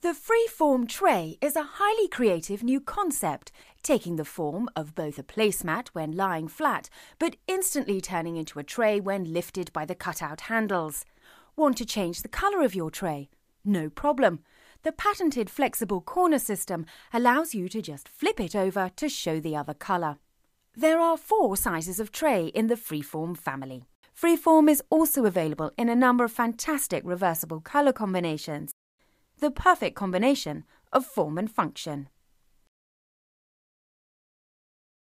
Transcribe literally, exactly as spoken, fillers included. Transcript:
The freeform tray is a highly creative new concept, taking the form of both a placemat when lying flat, but instantly turning into a tray when lifted by the cutout handles. Want to change the colour of your tray? No problem. The patented flexible corner system allows you to just flip it over to show the other colour. There are four sizes of tray in the Freeform family. Freeform is also available in a number of fantastic reversible colour combinations. The perfect combination of form and function.